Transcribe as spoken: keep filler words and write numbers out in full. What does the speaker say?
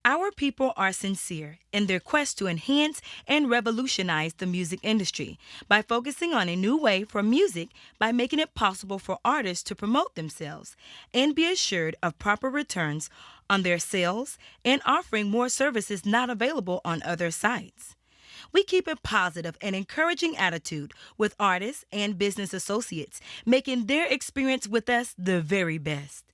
Our people are sincere in their quest to enhance and revolutionize the music industry by focusing on a new way for music by making it possible for artists to promote themselves and be assured of proper returns on their sales and offering more services not available on other sites. We keep a positive and encouraging attitude with artists and business associates, making their experience with us the very best.